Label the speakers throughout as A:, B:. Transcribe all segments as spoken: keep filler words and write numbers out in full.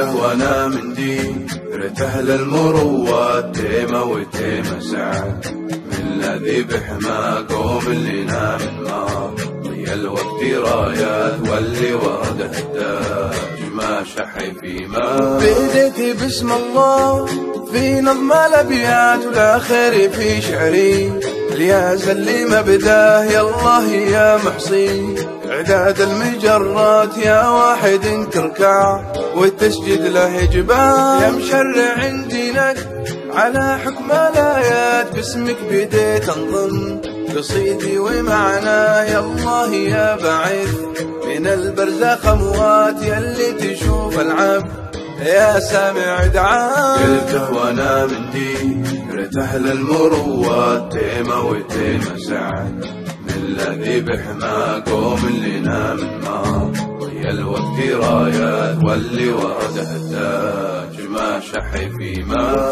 A: قلته وانا من دي رته للمروات تيمة وتيمة سعد من الذي بحما قوم اللي نام ما ضي الوقت رايات واللي ورد هداج ما شحي في ما
B: بديتي بسم الله في نظم الابيات والاخر في شعري الياز اللي مبداه يا الله يا محصي اعداد المجرات يا واحد تركع والتسجد له جبال يا مشرع دينك على حكم الايات باسمك بديت انظم قصيدي ومعناه يا الله يا بعيد من البرزخ اموات يلي تشوف العبد يا سامع دعاء
A: قلته وانا من دي رته للمروات تيمة وتيمة سعد من الذي بحما قوم اللي نام ما ضي الوقت رايات واللي ورد هداج ما شحي في ما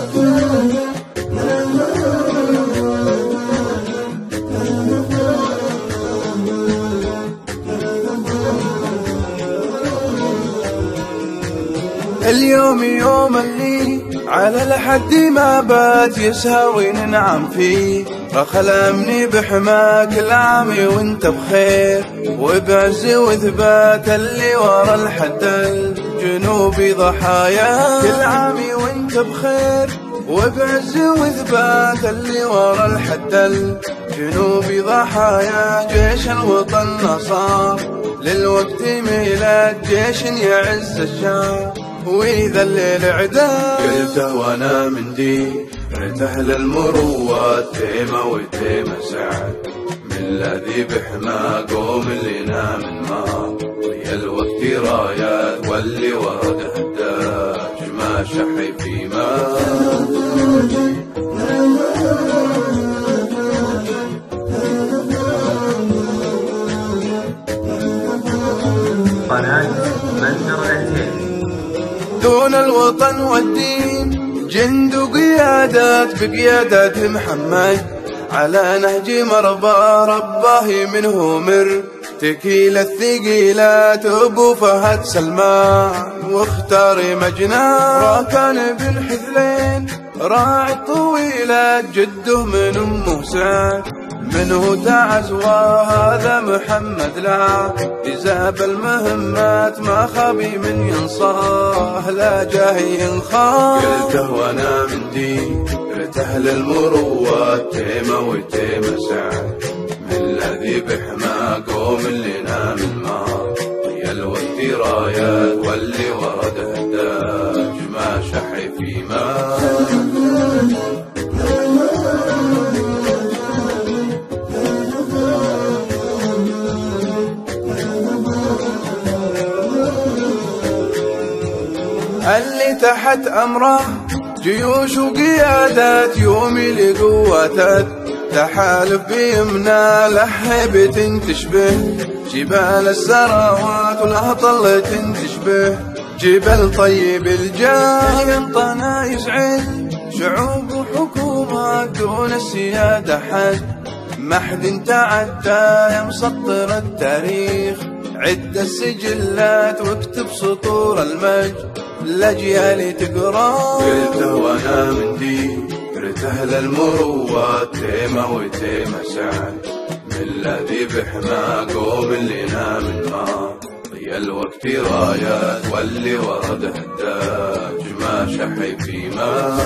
B: اليوم يوم اللي على الحد ما بات يسهى وننعم فيه فخلمني بحماك العام وانت بخير وبعز وثبات اللي ورا الحد الجنوبي ضحايا كل عام وانت بخير وبعز وثبات اللي ورا الحد الجنوبي ضحايا جيش الوطن نصار للوقت ميلاد جيش يعز الشام وإذا الليل عداء
A: قلته وانا من دي رته للمروات تيمة وتيمة سعد من الذي بحما قوم اللي نام ما ضي الوقت رايات واللي ورد هداج ما شحي في ما
C: قناة منشر
B: دون الوطن والدين جند وقيادات بقيادة محمد على نهج مربى رباه منه مر تكيل الثقيلات ابو فهد سلمان واختار مجناه راكان بالحثلين راعي الطويلات جده من امه سعد منه تعزوى هذا محمد لا إزاب المهمات ما خبي من ينصاه لا جاهي ينخاف
A: قلته وانا من دي رته للمروات تيمة وتيمة سعد من الذي بحما قوم اللي نام ما ضي الوقت رايات واللي ورد هداج ما شحي في ما
B: اللي تحت أمره جيوش وقيادات يومي لقوات تحالف بيمنا لهبة تشبه جبال السراوات والهطل تشبه جبل طيب الجاه ينطنا يسعد شعوب وحكومات دون السيادة حد ما حد تعدى يا مسطر التاريخ عد السجلات واكتب سطور المجد الأجيال تقرا
A: قلته وانا من دي رته للمروات تيمة وتيمة سعد من الذي بحما قوم اللي نام ما ضي الوقت رايات واللي ورد هداج ما شحي في ما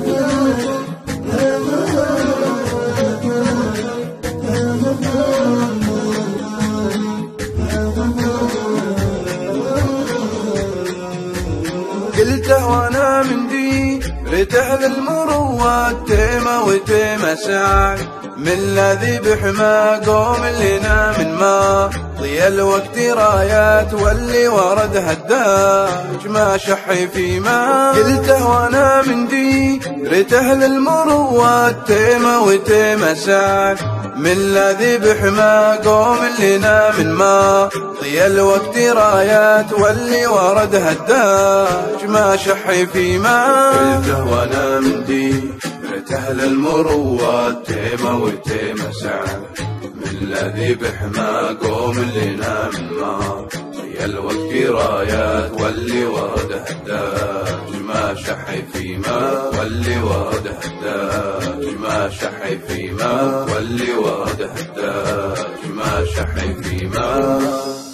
B: قلته وانا من دي رته للمروات تيمة وتيمة سعد من الذي بحما قوم اللي نام ما ضي الوقت رايات واللي ورد هداج ما شحي في ما قلته وانا من دي رته للمروات تيمة وتيمة سعد من الذي بحما قوم اللي نام ما ضي الوقت رايات واللي ورد هداج ما شحي في ما
A: قلته وانا من دي رته للمروات تيمة وتيمة سعد من الذي بحما قوم اللي نام ما ضي ضي الوقت رايات واللي ورده الداج ما شحي فيما واللي ورده الداج ما شحي فيما واللي ورده الداج ما شحي فيما